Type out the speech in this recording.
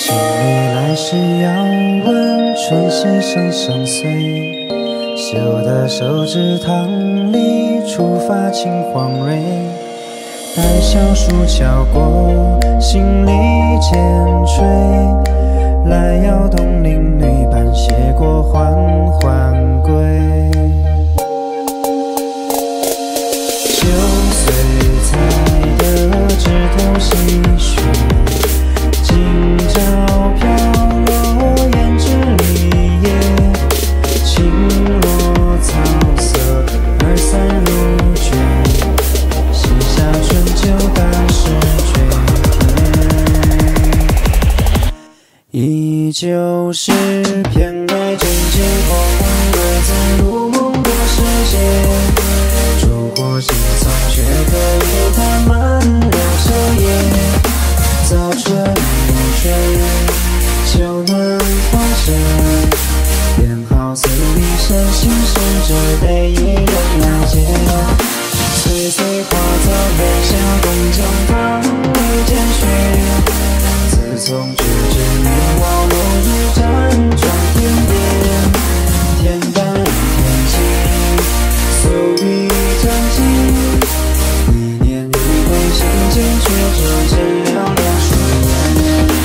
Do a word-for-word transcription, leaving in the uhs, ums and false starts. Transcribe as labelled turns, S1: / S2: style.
S1: 请你来时要问春溪声声碎，绣的手指堂里触发青黄蕊，待小树敲过，心里渐垂，来摇动邻女伴携过缓缓归。九岁采得枝头细雪，今朝飘落胭脂里叶，轻落草色二三如卷，西夏春秋但是绝天，依旧是偏爱真情风归自入梦多世界，烛火心藏却可以踏满了彻夜，早春暮吹，秋暖花盛，编好似离身心生着悲一人来接，岁岁花草人下共江棠未见雪，自从觉知明望落日辗转天边，天淡天轻，素笔真情，一念一回心间却只见了两双眼。